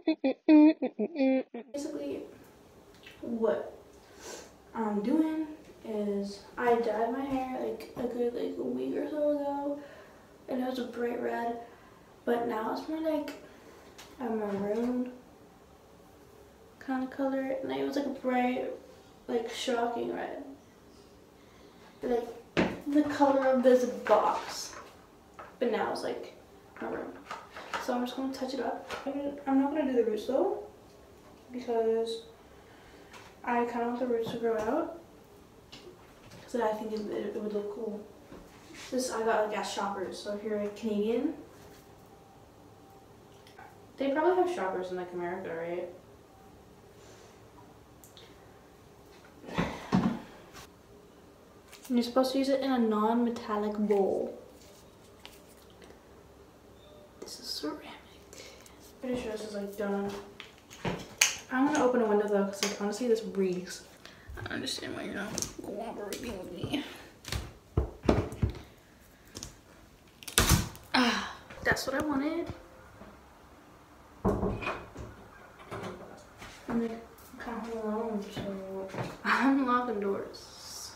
Basically, what I'm doing is I dyed my hair like a week or so ago, and it was a bright red, but now it's more like a maroon kind of color, and it was like a bright, like shocking red, like the color of this box, but now it's like maroon. So I'm just gonna touch it up. I'm not gonna do the roots though, because I kind of want the roots to grow out, because I think it would look cool. This I got like at Shoppers, so if you're a Canadian, they probably have Shoppers in like America, right? And you're supposed to use it in a non-metallic bowl. This is ceramic. Pretty sure this is like done. I'm gonna open a window though, because like, honestly this reeks. I don't understand why you're not cooperating with me. Ah, that's what I wanted. I'm like kind of home alone, so I'm locking doors.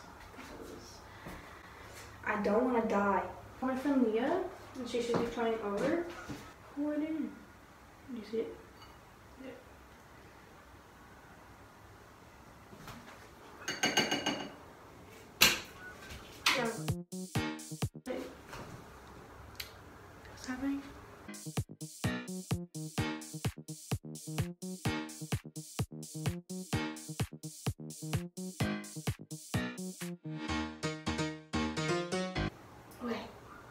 I don't want to die. My friend Leah, and she should be coming over. Pour it in. You see it? Yeah. Yeah. What's happening? Okay.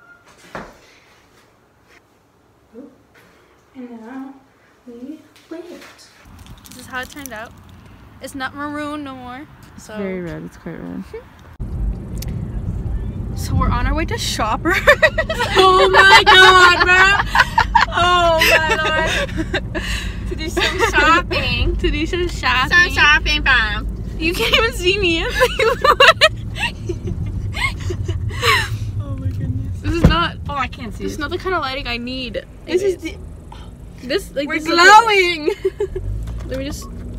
And now we wait. This is how it turned out. It's not maroon no more. So Very red. It's quite red. So we're on our way to Shoppers. Oh my god, bro! Oh my lord! To do some shopping. To do some shopping. Some shopping, fam. You can't even see me. Oh my goodness. This is not. Oh, I can't see. This is not the kind of lighting I need. This is the. This like We're this glowing. Let me just.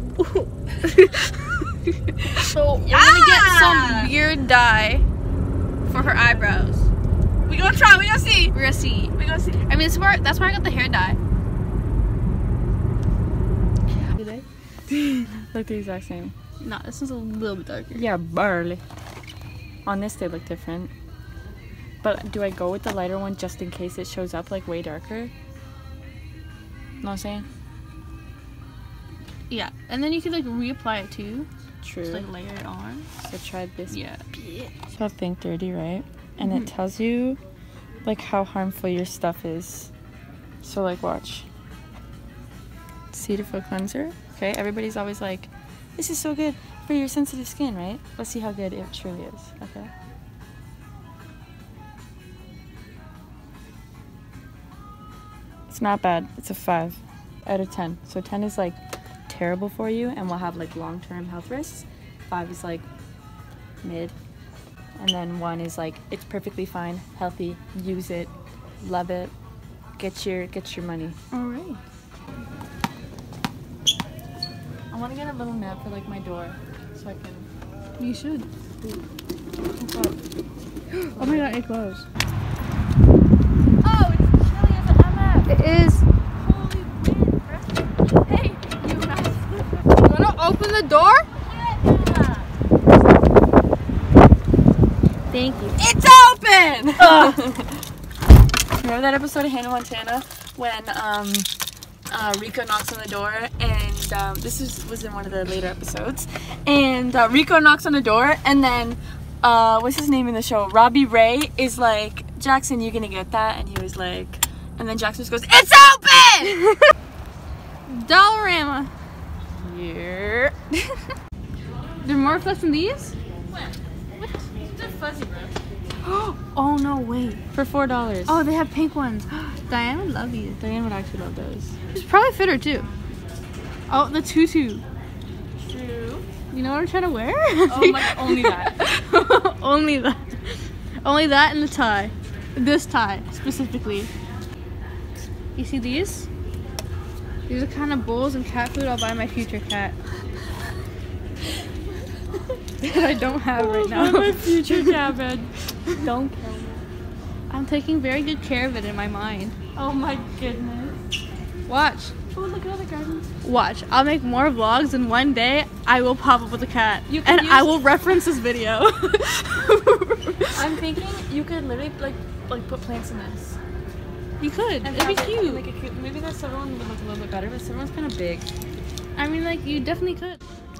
So we're gonna get some weird dye for her eyebrows. We gonna try. We gonna see. We're gonna see. We gonna see. I mean, that's where I got the hair dye. Look the exact same. No, this one's a little bit darker. Yeah, barely. On this they look different. But do I go with the lighter one just in case it shows up like way darker? Know what I'm saying? Yeah, and then you can like reapply it too. True. Just like layer it on. So try this. Yeah. So Think 30, right? And it tells you like how harmful your stuff is. So like watch. Cetaphil cleanser. Okay, everybody's always like, this is so good for your sensitive skin, right? Let's see how good it truly is. Okay. It's not bad. It's a 5 out of 10. So 10 is like terrible for you and will have like long-term health risks. 5 is like mid. And then 1 is like, it's perfectly fine, healthy, use it, love it, get your money. All right. I want to get a little mat for like my door so I can. You should. Oh my god, it glows. Oh, it's chilly as an MF. It is. Holy wind, bro. Hey, you guys. You wanna open the door? Thank you. It's open! Remember that episode of Hannah Montana when Rico knocks on the door and this was in one of the later episodes, and Rico knocks on the door and then what's his name in the show? Robbie Ray is like, Jackson, you gonna get that? And he was like, and then Jackson just goes, it's open! Dollarama. Yeah. There are more flips than these? What? They're fuzzy, bro. Oh no, wait. For $4. Oh, they have pink ones. Diane would love these. Diane would actually love those. It's probably fit her too. Oh, the tutu. True. You know what I'm trying to wear? Oh my, only that. Only that. Only that and the tie. This tie, specifically. You see these? These are kind of bowls and cat food I'll buy my future cat. That I don't have right now. My future cat, man. Don't kill me. I'm taking very good care of it in my mind. Oh my goodness. Watch. Oh, look at all the gardens. Watch. I'll make more vlogs and one day I will pop up with a cat. You can And I will reference this video. I'm thinking you could literally like put plants in this. You could. And It'd be have it- cute. Make it cute. Maybe that silver one would look a little bit better, but silver one's kind of big. I mean, like, you definitely could.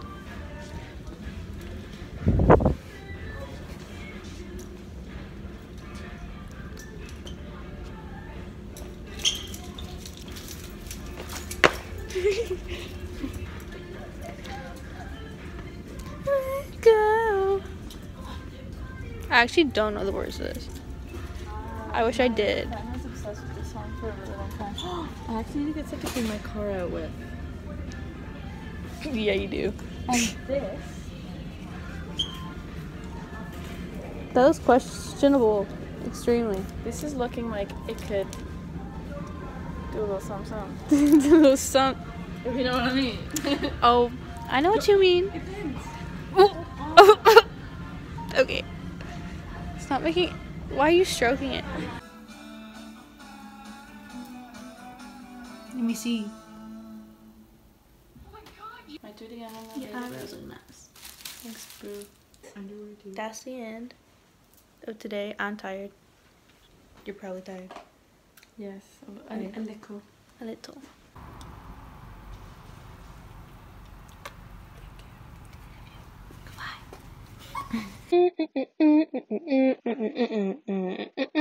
Go. I actually don't know the words to this. I wish I did. I was obsessed with this song for a really long time. I actually need to get something to clean my car out with. Yeah, you do. And this. That was questionable. Extremely. This is looking like it could do a little something. Little some. If you know what I mean. Oh, I know what you mean. It bends. Okay. Stop making. Why are you stroking it? Let me see. I do it again. Your eyebrows are nice. Thanks, boo. That's the end of today. I'm tired. You're probably tired. Yes, a Okay. little. A little. Goodbye.